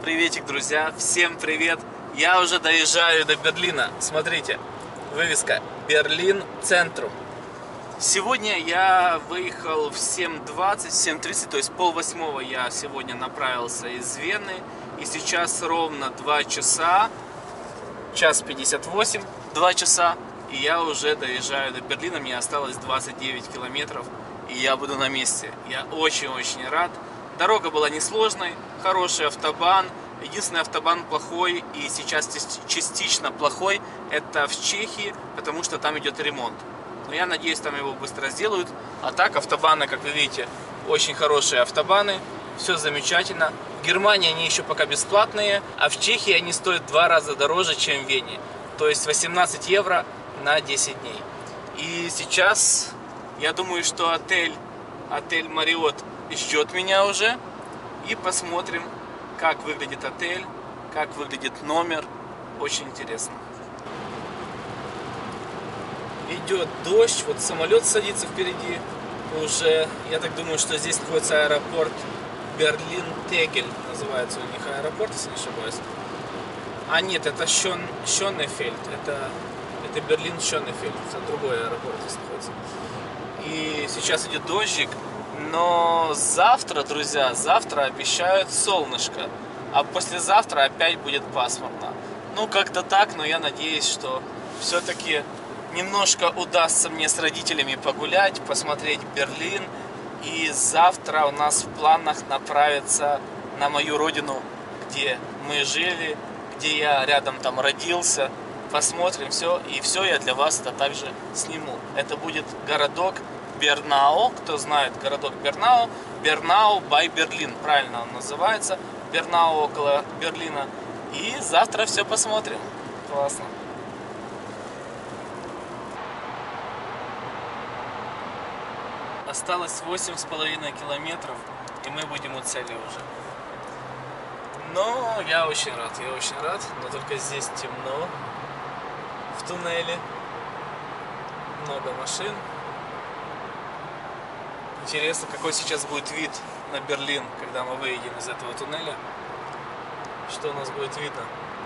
Приветик, друзья! Всем привет! Я уже доезжаю до Берлина. Смотрите, вывеска Берлин Центрум. Сегодня я выехал в 7:20, 7:30, то есть пол-восьмого я сегодня направился из Вены. И сейчас ровно 2 часа, час 58, 2 часа. И я уже доезжаю до Берлина, мне осталось 29 километров. И я буду на месте. Я очень-очень рад. Дорога была несложной, хороший автобан. Единственный автобан плохой и сейчас частично плохой — это в Чехии, потому что там идет ремонт. Но я надеюсь, там его быстро сделают. А так автобаны, как вы видите, очень хорошие автобаны. Все замечательно. В Германии они еще пока бесплатные, а в Чехии они стоят в 2 раза дороже, чем в Вене. То есть 18 евро на 10 дней. И сейчас я думаю, что отель Marriott ждет меня уже. И посмотрим, как выглядит отель, как выглядит номер. Очень интересно. Идет дождь, вот самолет садится впереди уже. Я так думаю, что здесь находится аэропорт Берлин-Тегель, называется у них аэропорт, если не ошибаюсь. А нет, это Шонефельд, это Берлин-Шонефельд, это другой аэропорт здесь находится. И сейчас идет дождик, но завтра, друзья, завтра обещают солнышко, а послезавтра опять будет пасмурно. Ну, как-то так, но я надеюсь, что все-таки немножко удастся мне с родителями погулять, посмотреть Берлин. И завтра у нас в планах направиться на мою родину, где мы жили, где я рядом там родился. Посмотрим все, и все я для вас это также сниму. Это будет городок Бернау, кто знает городок Бернау, Бернау by Берлин, правильно он называется, Бернау около Берлина. И завтра все посмотрим. Классно. Осталось 8,5 километров, и мы будем у цели уже. Но я очень рад, но только здесь темно, в туннеле, много машин. Интересно, какой сейчас будет вид на Берлин, когда мы выйдем из этого туннеля. Что у нас будет видно?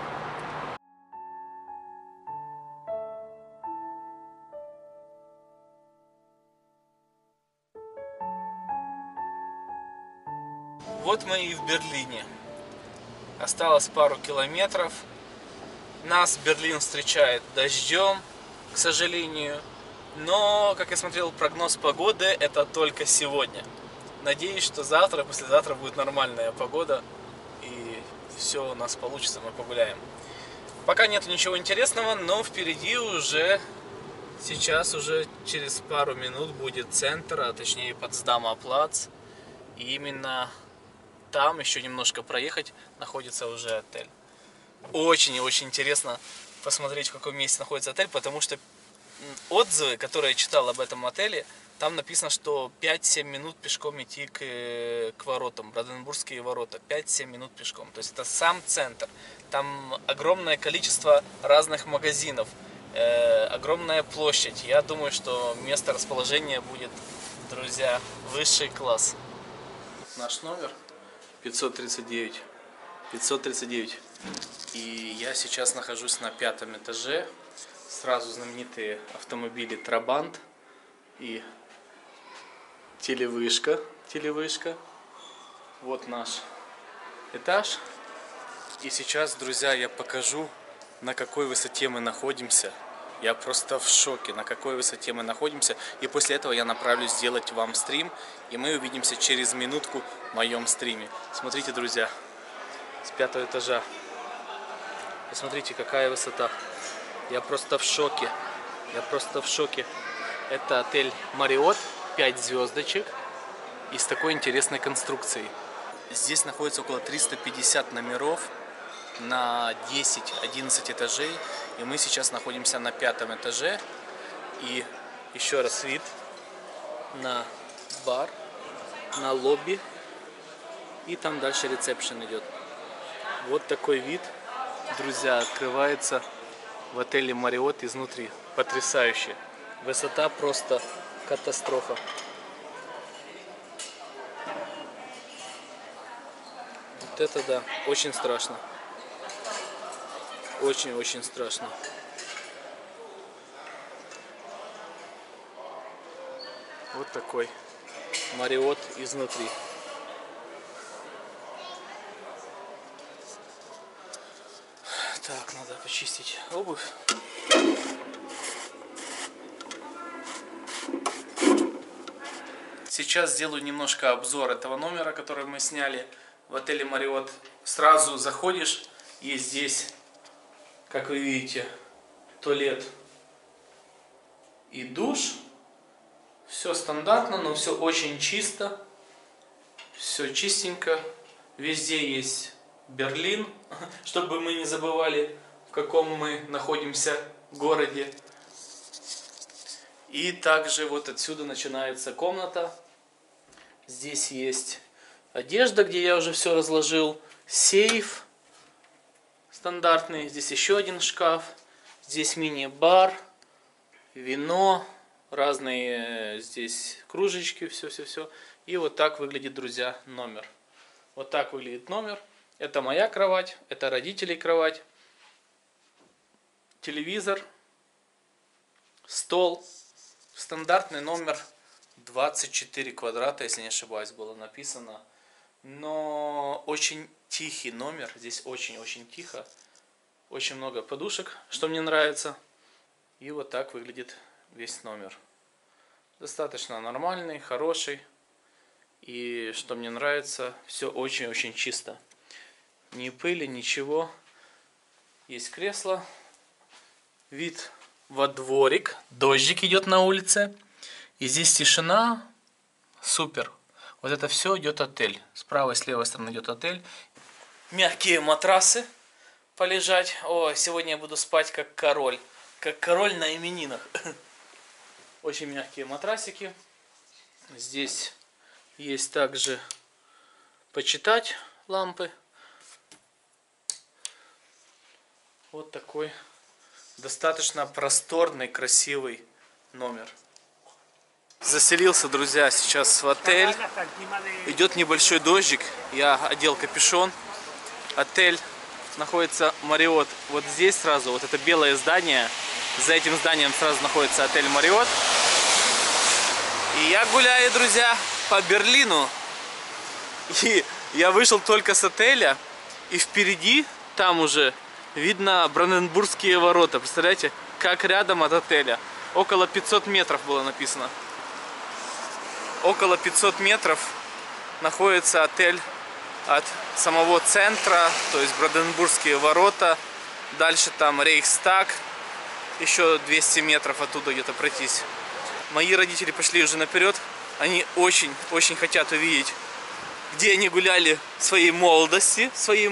Вот мы и в Берлине. Осталось пару километров. Нас Берлин встречает дождем, к сожалению. Но, как я смотрел прогноз погоды, это только сегодня. Надеюсь, что завтра, послезавтра будет нормальная погода. И все у нас получится, мы погуляем. Пока нет ничего интересного, но впереди уже, сейчас уже через пару минут будет центр, а точнее Потсдамер плац. И именно там еще немножко проехать, находится уже отель. Очень и очень интересно посмотреть, в каком месте находится отель, потому что отзывы, которые я читал об этом отеле, там написано, что 5-7 минут пешком идти к воротам, Бранденбургские ворота, 5-7 минут пешком. То есть это сам центр. Там огромное количество разных магазинов, огромная площадь. Я думаю, что место расположения будет, друзья, высший класс. Наш номер 539. 539. И я сейчас нахожусь на 5-м этаже. Сразу знаменитые автомобили Трабант и телевышка. Вот наш этаж. И сейчас, друзья, я покажу, на какой высоте мы находимся. Я просто в шоке, на какой высоте мы находимся. И после этого я направлюсь сделать вам стрим. И мы увидимся через минутку в моем стриме. Смотрите, друзья, с 5-го этажа. Посмотрите, какая высота. Я просто в шоке. Это отель Marriott, 5 звездочек и с такой интересной конструкцией. Здесь находится около 350 номеров на 10-11 этажей. И мы сейчас находимся на 5-м этаже. И еще раз вид на бар, на лобби. И там дальше ресепшн идет. Вот такой вид, друзья, открывается в отеле Marriott изнутри. Потрясающе. Высота просто катастрофа. Вот это да, очень страшно. Очень-очень страшно. Вот такой Marriott изнутри. Так, надо почистить обувь. Сейчас сделаю немножко обзор этого номера, который мы сняли в отеле Marriott. Сразу заходишь, и здесь, как вы видите, туалет и душ. Все стандартно, но все очень чисто. Все чистенько. Везде есть Берлин, чтобы мы не забывали, в каком мы находимся городе. И также вот отсюда начинается комната. Здесь есть одежда, где я уже все разложил. Сейф стандартный. Здесь еще один шкаф. Здесь мини-бар, вино, разные здесь кружечки, все-все-все. И вот так выглядит, друзья, номер. Вот так выглядит номер. Это моя кровать, это родителей кровать. Телевизор, стол. Стандартный номер 24 квадрата, если не ошибаюсь, было написано. Но очень тихий номер. Здесь очень-очень тихо. Очень много подушек, что мне нравится. И вот так выглядит весь номер. Достаточно нормальный, хороший. И что мне нравится, все очень-очень чисто. Ни пыли, ничего. Есть кресло. Вид во дворик. Дождик идет на улице. И здесь тишина. Супер. Вот это все идет отель. С правой и с левой стороны идет отель. Мягкие матрасы полежать. О, сегодня я буду спать как король. Как король на именинах. Очень мягкие матрасики. Здесь есть также почитать лампы. Вот такой достаточно просторный, красивый номер. Заселился, друзья, сейчас в отель. Идет небольшой дождик. Я одел капюшон. Отель находится Marriott. Вот здесь сразу, вот это белое здание. За этим зданием сразу находится отель Marriott. И я гуляю, друзья, по Берлину. И я вышел только с отеля. И впереди, там уже, видно Бранденбургские ворота. Представляете, как рядом от отеля. Около 500 метров было написано. Около 500 метров находится отель от самого центра. То есть Бранденбургские ворота. Дальше там Рейхстаг. Еще 200 метров оттуда где-то пройтись. Мои родители пошли уже наперед. Они очень хотят увидеть, где они гуляли в своей молодости.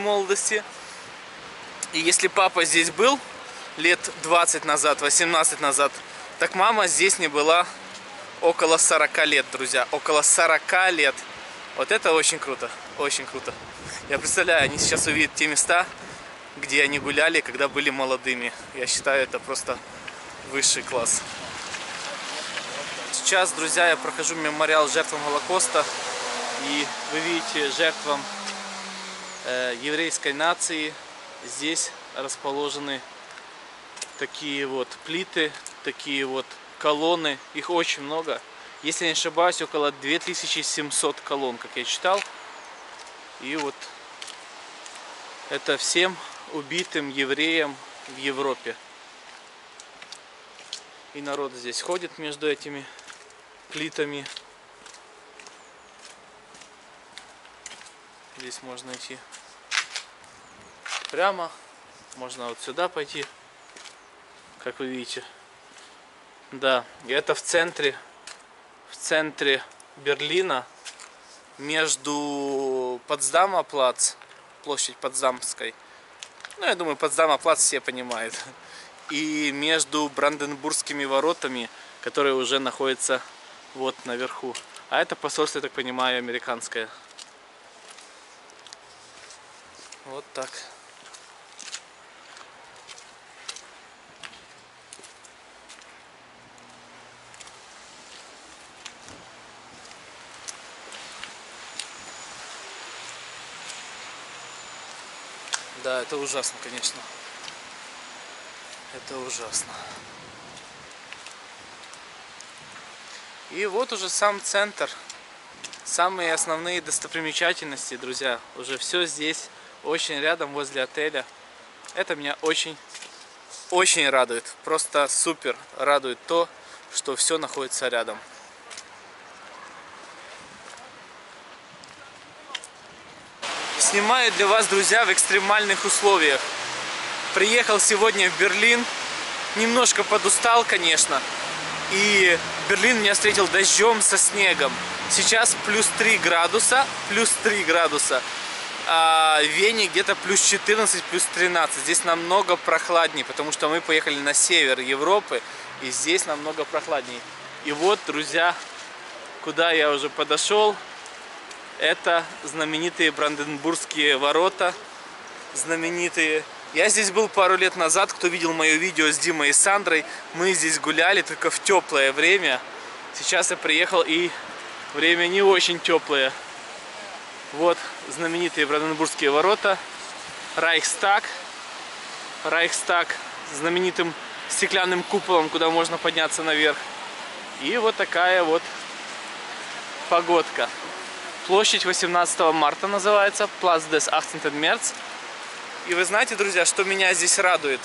И если папа здесь был лет 20 назад, 18 назад, так мама здесь не была около 40 лет, друзья. Около 40 лет. Вот это очень круто. Очень круто. Я представляю, они сейчас увидят те места, где они гуляли, когда были молодыми. Я считаю, это просто высший класс. Сейчас, друзья, я прохожу мемориал жертвам Холокоста. И вы видите жертвам еврейской нации. Здесь расположены такие вот плиты, такие вот колонны. Их очень много. Если не ошибаюсь, около 2700 колонн, как я читал. И вот это всем убитым евреям в Европе. И народ здесь ходит между этими плитами. Здесь можно идти прямо. Можно вот сюда пойти, как вы видите. Да, и это в центре Берлина, между Потсдама плац, площадь Потсдамской. Ну, я думаю, Потсдама плац все понимают. И между Бранденбургскими воротами, которые уже находятся вот наверху. А это посольство, я так понимаю, американское. Вот так. Да, это ужасно, конечно. Это ужасно. И вот уже сам центр. Самые основные достопримечательности, друзья. Уже все здесь, очень рядом, возле отеля. Это меня очень радует. Просто супер радует то, что все находится рядом. Снимаю для вас, друзья, в экстремальных условиях. Приехал сегодня в Берлин. Немножко подустал, конечно. И Берлин меня встретил дождем со снегом. Сейчас плюс 3 градуса. А в Вене где-то плюс 14, плюс 13. Здесь намного прохладнее, потому что мы поехали на север Европы. И здесь намного прохладнее. И вот, друзья, куда я уже подошел. Это знаменитые Бранденбургские ворота. Знаменитые. Я здесь был пару лет назад. Кто видел мое видео с Димой и Сандрой, мы здесь гуляли только в теплое время. Сейчас я приехал, и время не очень теплое. Вот знаменитые Бранденбургские ворота. Райхстаг. Райхстаг с знаменитым стеклянным куполом, куда можно подняться наверх. И вот такая вот погодка. Площадь 18 марта называется. Плац des 18. März. И вы знаете, друзья, что меня здесь радует?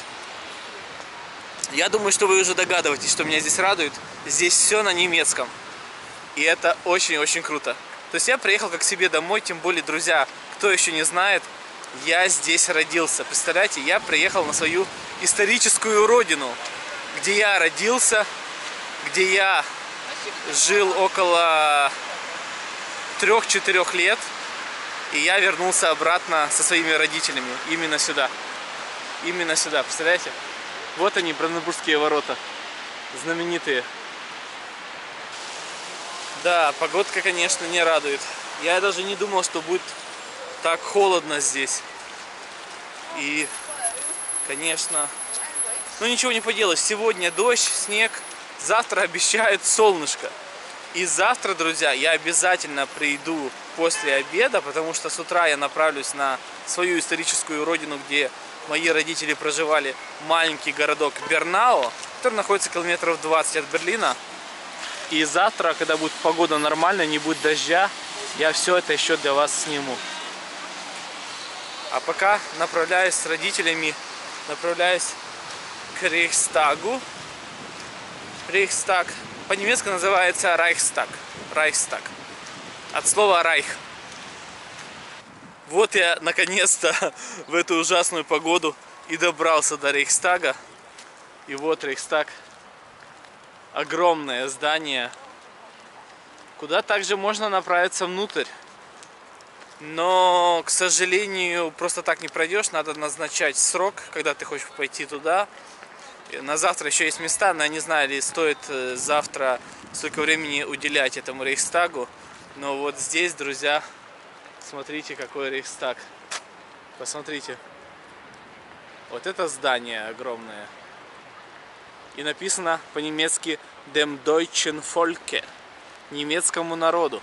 Я думаю, что вы уже догадываетесь, что меня здесь радует. Здесь все на немецком. И это очень-очень круто. То есть я приехал как к себе домой, тем более, друзья, кто еще не знает, я здесь родился. Представляете, я приехал на свою историческую родину, где я родился, где я жил около 3-4 лет. И я вернулся обратно со своими родителями. Именно сюда. Именно сюда. Представляете? Вот они, Бранденбургские ворота. Знаменитые. Да, погодка, конечно, не радует. Я даже не думал, что будет так холодно здесь. И, конечно... Ну, ничего не поделаешь. Сегодня дождь, снег. Завтра обещают солнышко. И завтра, друзья, я обязательно приду после обеда, потому что с утра я направлюсь на свою историческую родину, где мои родители проживали, маленький городок Бернау, который находится километров 20 от Берлина. И завтра, когда будет погода нормальная, не будет дождя, я все это еще для вас сниму. А пока направляюсь с родителями, направляюсь к Рейхстагу. Рейхстаг по-немецки называется Райхстаг. Райхстаг. От слова Райх. Вот я наконец-то в эту ужасную погоду и добрался до Рейхстага. И вот Рейхстаг. Огромное здание, куда также можно направиться внутрь. Но, к сожалению, просто так не пройдешь. Надо назначать срок, когда ты хочешь пойти туда. На завтра еще есть места, но я не знаю, ли стоит завтра столько времени уделять этому Рейхстагу. Но вот здесь, друзья, смотрите, какой Рейхстаг. Посмотрите. Вот это здание огромное. И написано по-немецки Dem Deutschen Volke. Немецкому народу.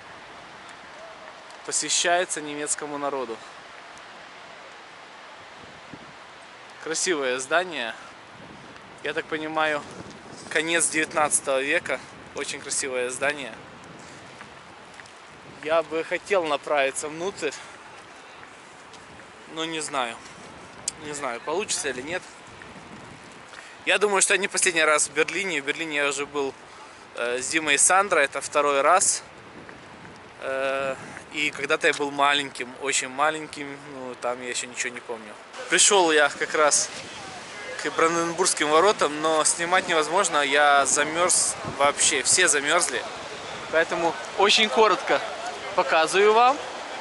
Посвящается немецкому народу. Красивое здание. Я так понимаю, конец 19 века. Очень красивое здание. Я бы хотел направиться внутрь, но не знаю. Не знаю, получится или нет. Я думаю, что я не последний раз в Берлине. В Берлине я уже был с Димой и Сандрой. Это второй раз. И когда-то я был маленьким, очень маленьким. Ну, там я еще ничего не помню. Пришел я как раз к Бранденбургским воротам, но снимать невозможно. Я замерз вообще. Все замерзли. Поэтому очень коротко показываю вам.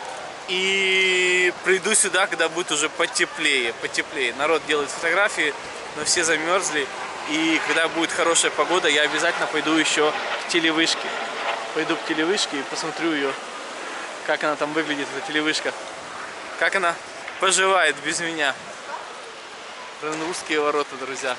И приду сюда, когда будет уже потеплее. Народ делает фотографии, но все замерзли. И когда будет хорошая погода, я обязательно пойду еще к телевышке. Пойду к телевышке и посмотрю ее, как она там выглядит, эта телевышка. Как она поживает без меня. Бранденбургские ворота, друзья.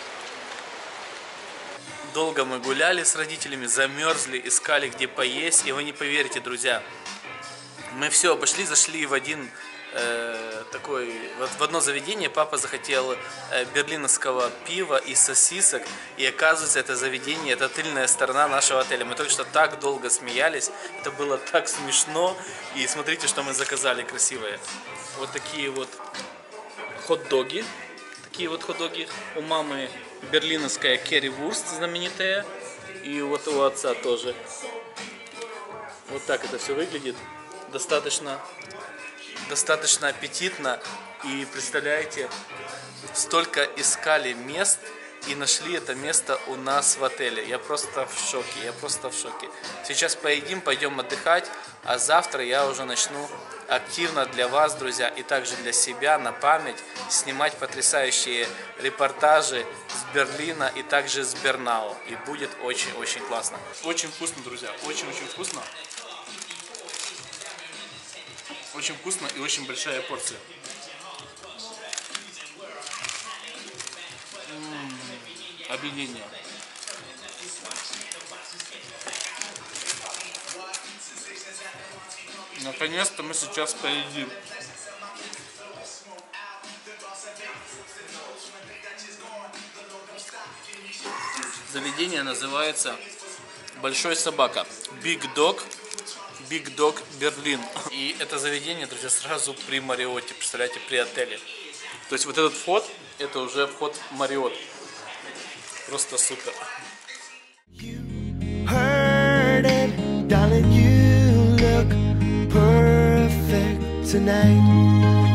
Долго мы гуляли с родителями, замерзли, искали где поесть. И вы не поверите, друзья, мы все обошли, зашли в один вот в одно заведение папа захотел берлиновского пива и сосисок, и оказывается, это заведение, это тыльная сторона нашего отеля. Мы только что так долго смеялись, это было так смешно, и смотрите, что мы заказали красивые. Вот такие вот хот-доги, у мамы берлиновская керри-вурст знаменитая, и вот у отца тоже. Вот так это все выглядит, достаточно аппетитно. И представляете, столько искали мест и нашли это место у нас в отеле. Я просто в шоке, Сейчас поедим, пойдем отдыхать, а завтра я уже начну активно для вас, друзья, и также для себя на память снимать потрясающие репортажи с Берлина и также с Бернау. И будет очень-очень классно. Очень вкусно, друзья, очень-очень вкусно. Очень вкусно и очень большая порция. Объединение. Наконец-то мы сейчас поедим. Заведение называется Большой собака. Big Dog Берлин. И это заведение, друзья, сразу при Марриотте, представляете, при отеле. То есть вот этот вход, это уже вход в Марриотт. Просто супер. Heard it, darling, you look perfect tonight.